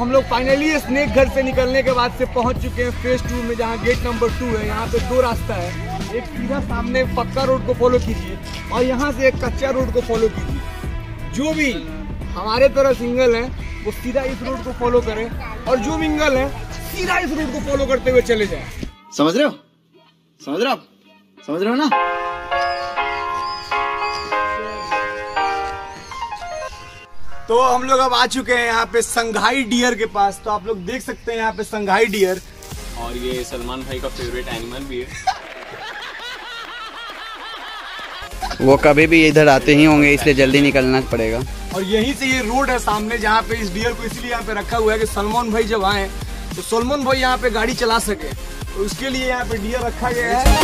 हम लोग finally snake घर से निकलने के बाद से पहुंच चुके हैं फेज 2 में, जहां गेट नंबर 2 है। यहाँ पे 2 रास्ता है, एक सीधा सामने पक्का रोड को फॉलो कीजिए और यहाँ से एक कच्चा रोड को फॉलो कीजिए। जो भी हमारे तरह सिंगल है वो सीधा इस रोड को फॉलो करें और जो मिंगल है सीधा इस रोड को फॉलो करते हुए चले जाए। समझ रहे हो? समझ रहे हो आप? समझ रहे हो ना? तो हम लोग अब आ चुके हैं यहाँ पे संघाई डियर के पास। तो आप लोग देख सकते हैं यहाँ पे संघाई डियर, और ये सलमान भाई का फेवरेट एनिमल भी है। वो कभी भी इधर आते ही होंगे, इसलिए जल्दी निकलना पड़ेगा। और यहीं से ये रोड है सामने, जहाँ पे इस डियर को इसलिए यहाँ पे रखा हुआ है कि सलमान भाई जब आए तो सलमान भाई यहाँ पे गाड़ी चला सके, तो उसके लिए यहाँ पे डियर रखा गया है।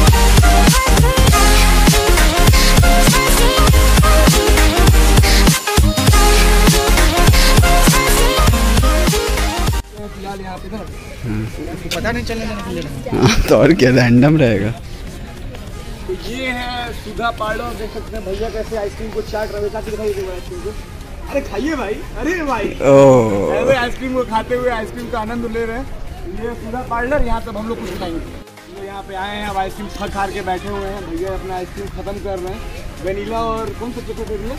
फिलहाल यहाँ पे पता नहीं चलने देना, तो और क्या रैंडम रहेगा। तो ये है सुधा पार्लर, देख सकते हैं भैया कैसे आइसक्रीम को चाट रहे हैं। दिखाई देगा आइसक्रीम को, अरे खाइए भाई, अरे भाई आइसक्रीम को खाते हुए आइसक्रीम का आनंद ले रहे हैं। ये सुधा पार्लर, यहाँ तक हम लोग कुछ खाएंगे। तो यहाँ पे आए हैं, अब आइसक्रीम खा के बैठे हुए हैं। भैया अपना आइसक्रीम खत्म कर रहे हैं। वेनिला और कौन सा चॉकलेट है?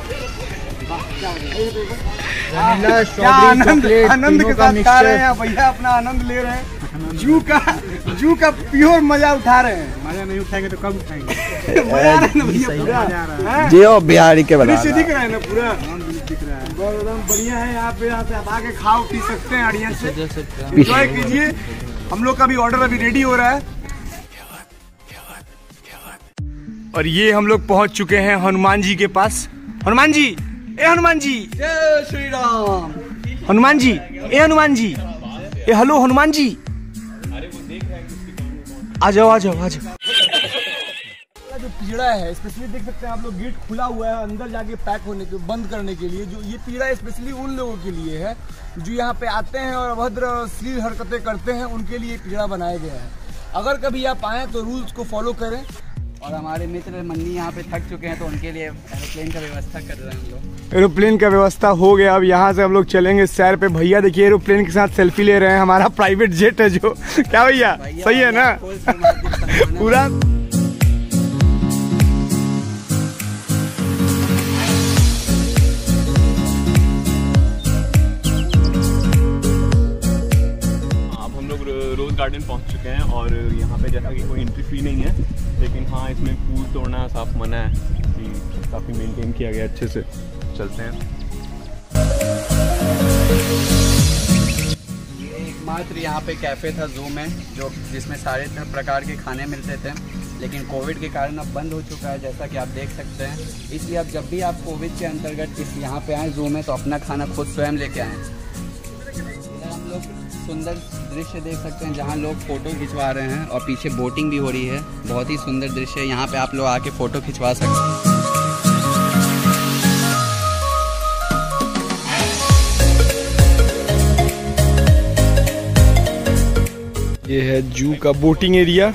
आनंद के साथ खा रहे हैं भैया, अपना आनंद ले रहे हैं। जू का प्योर मजा उठा रहे हैं। मजा नहीं उठाएंगे तो कब उठाएंगे? मजा आ रहा है ना भैया, जी ओ बिहारी के बना दिख रहा है ना, पूरा दिख रहा है, एकदम बढ़िया है। यहाँ पे आप आके खाओ पी सकते हैं, आड़िया से एंजॉय कीजिए। हम लोग का भी ऑर्डर अभी रेडी हो रहा है। और ये हम लोग पहुंच चुके हैं हनुमान जी के पास। हनुमान जी, ए हनुमान जी, जय श्री राम। हनुमान जी, ए हनुमान जी, ए हेलो हनुमान जी, आ जाओ आ जाओ आ जाओ। जो पीड़ा है स्पेशली देख सकते हैं आप लोग, गेट खुला हुआ है अंदर जाके पैक होने के, बंद करने के लिए। जो ये पीड़ा स्पेशली उन लोगों के लिए है जो यहाँ पे आते हैं और अभद्र अश्लील हरकतें करते हैं, उनके लिए पीड़ा बनाया गया है। अगर कभी आप आए तो रूल्स को फॉलो करें। और हमारे मित्र मन्नी यहाँ पे थक चुके हैं, तो उनके लिए एरोप्लेन का व्यवस्था कर रहे हैं हम लोग। एरोप्लेन का व्यवस्था हो गया। अब यहाँ से हम लोग चलेंगे सैर पे। भैया देखिए एरोप्लेन के साथ सेल्फी ले रहे हैं। हमारा प्राइवेट जेट है जो, क्या भैया सही है ना पूरा। रोज गार्डन पहुंच चुके हैं और यहाँ पे जैसा कि कोई एंट्री फी नहीं है, लेकिन हाँ इसमें फूल तोड़ना साफ मना है। काफ़ी मेंटेन किया गया अच्छे से। चलते हैं। एकमात्र यहाँ पे कैफ़े था ज़ूम है, जो जिसमें सारे प्रकार के खाने मिलते थे, लेकिन कोविड के कारण अब बंद हो चुका है, जैसा कि आप देख सकते हैं। इसलिए अब जब भी आप कोविड के अंतर्गत इस यहाँ पे आएँ ज़ूम है, तो अपना खाना खुद स्वयं लेके आएँ। हम लोग सुंदर दृश्य देख सकते हैं जहाँ लोग फ़ोटो खिंचवा रहे हैं और पीछे बोटिंग भी हो रही है। बहुत ही सुंदर दृश्य है। यहाँ पे आप लोग आके फ़ोटो खिंचवा सकते हैं। ये है जू का बोटिंग एरिया।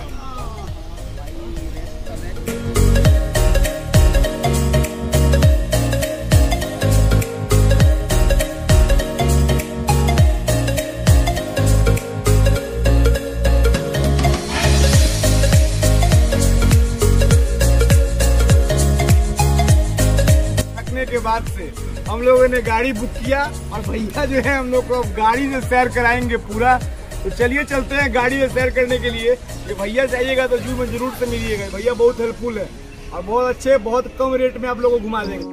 के बाद से हम लोगों ने गाड़ी बुक किया और भैया जो है हम लोग को अब गाड़ी से सैर कराएंगे पूरा। तो चलिए चलते हैं गाड़ी में सैर करने के लिए। ये भैया चाहिएगा तो जू में जरूर से मिलिएगा। भैया बहुत हेल्पफुल है और बहुत अच्छे, बहुत कम रेट में आप लोगों को घुमा देंगे।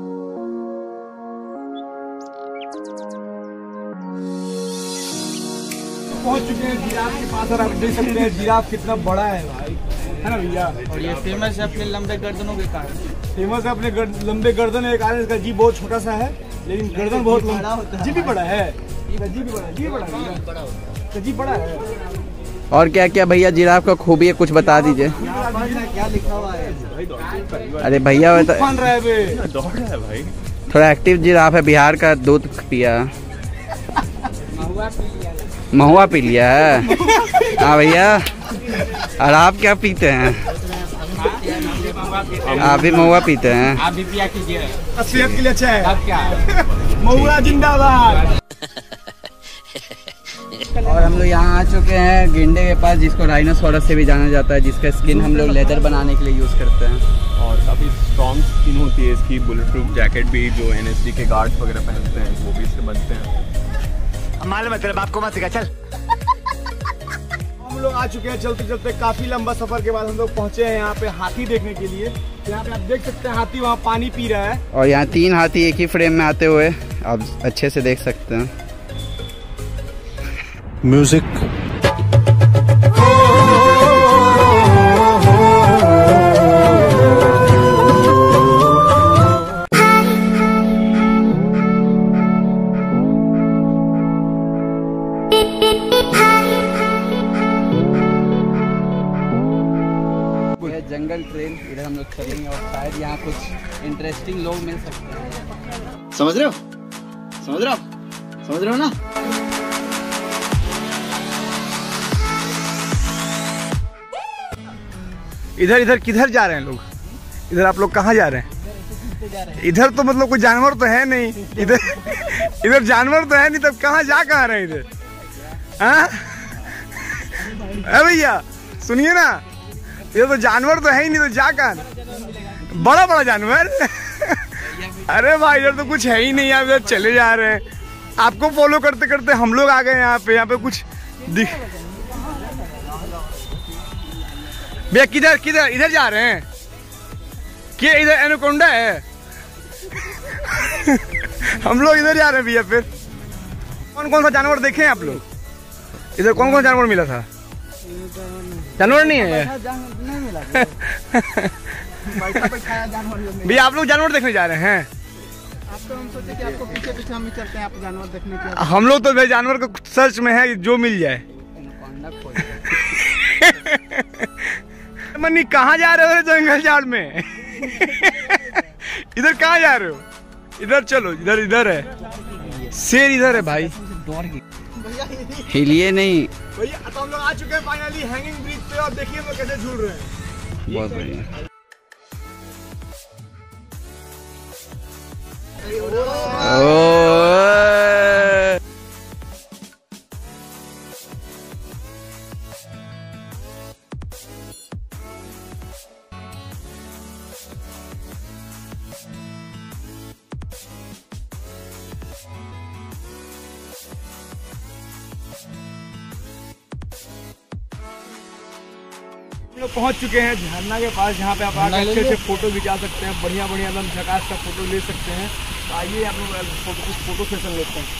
पहुंच चुके हैं जिराफ के पास और आप देख सकते हैं जिराफ कितना बड़ा है भाई, है ना भैया? और ये फेमस है अपने लंबे गर्दनों के कारण। फेमस है अपने लंबे गर्दन के कारण। इसका जीभ बहुत छोटा सा है, लेकिन गर्दन बहुत लंबा होता है। जीभ भी बड़ा है, जीभ बड़ा है। और क्या क्या भैया जिराफ का खूबी है, कुछ बता दीजिए। क्या लिखा हुआ है? अरे भैया दौड़ रहा है भाई, थोड़ा एक्टिव जिराफ है। बिहार का दूध पिया, महुआ पी लिया है। हाँ भैया, और आप क्या पीते हैं? आप भी महुआ पीते हैं? आप भी पिया कीजिए, सेहत के लिए अच्छा है। अब क्या महुआ जिंदाबाद। और हम लोग यहाँ आ चुके हैं गेंडे के पास, जिसको राइनोसोरस से भी जाना जाता है, जिसका स्किन हम लोग लेदर बनाने के लिए यूज़ करते हैं। और काफ़ी स्ट्रॉन्ग स्किन होती है इसकी। बुलेट प्रूफ जैकेट भी जो NSD के गार्ड्स वगैरह पहनते हैं वो भी इससे बनते हैं। मालूम है तेरे बाप को मत सिखा, चल। हम लोग आ चुके हैं चलते चलते, काफी लंबा सफर के बाद हम लोग पहुंचे हैं यहाँ पे हाथी देखने के लिए। यहाँ पे आप देख सकते हैं हाथी वहाँ पानी पी रहा है। और यहाँ 3 हाथी एक ही फ्रेम में आते हुए आप अच्छे से देख सकते हैं। म्यूजिक जंगल ट्रेन इधर हम लोग चलेंगे और शायद यहाँ कुछ इंटरेस्टिंग लोग मिल सकते हैं। समझ रहे हो ना? इधर किधर जा रहे हैं लोग? इधर आप लोग कहाँ जा रहे हैं? इधर तो मतलब कोई जानवर तो है नहीं। इधर जानवर तो है नहीं, तब कहाँ रहे हैं इधर? हाँ भैया सुनिए ना, ये तो जानवर तो है ही नहीं, तो जा कहाँ? बड़ा जानवर। अरे भाई इधर तो कुछ है ही नहीं, आप इधर चले जा रहे हैं। आपको फॉलो करते करते हम लोग आ गए यहाँ पे कुछ दिख। भैया किधर इधर जा रहे हैं? क्या इधर एनाकोंडा है? हम लोग इधर जा रहे हैं भैया। फिर कौन सा जानवर देखे हैं आप लोग? इधर कौन जानवर मिला था? जानवर नहीं है भैया। आप लोग जानवर देखने जा रहे हैं? आपको हम सोचे कि आपको पीछे हम चलते हैं, आप जानवर देखने के। हम लोग तो भाई जानवर को सर्च में है, जो मिल जाए। मन्नी कहाँ जा रहे हो जंगल झाड़ में? इधर कहाँ जा रहे हो? इधर चलो, इधर है शेर, इधर है भाई। हिलिए नहीं भैया। तो हम लोग आ चुके हैं फाइनली हैंगिंग ब्रिज पे, और देखिए हम लोग कैसे झूल रहे हैं। बहुत बढ़िया। हम लोग पहुंच चुके हैं झरना के पास, जहाँ पे आप आकर अच्छे फोटो खिंचा सकते हैं। बढ़िया एकदम झकास का फोटो ले सकते हैं। तो आइए आप लोग कुछ फोटो सेशन लेते हैं।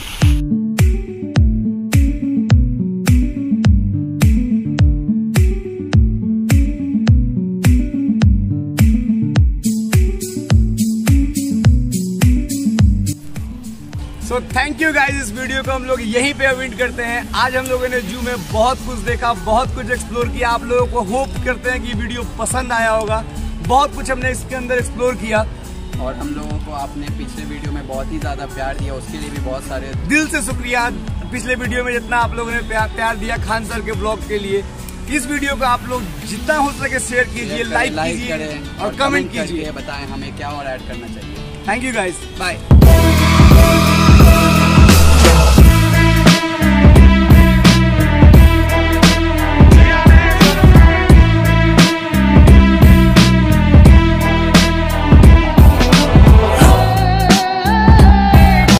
सो थैंक यू गाइस, इस वीडियो को हम लोग यहीं पे एंड करते हैं। आज हम लोगों ने जू में बहुत कुछ देखा, बहुत कुछ एक्सप्लोर किया। आप लोगों को होप करते हैं कि वीडियो पसंद आया होगा। बहुत कुछ हमने इसके अंदर एक्सप्लोर किया, और हम लोगों को आपने पिछले वीडियो में बहुत ही ज़्यादा प्यार दिया, उसके लिए भी बहुत सारे दिल से शुक्रिया। पिछले वीडियो में जितना आप लोगों ने प्यार दिया खान सर के ब्लॉग के लिए, इस वीडियो को आप लोग जितना हो सके शेयर कीजिए, लाइक कीजिए और कमेंट कीजिए। बताएं हमें क्या और ऐड करना चाहिए। Thank you guys, bye.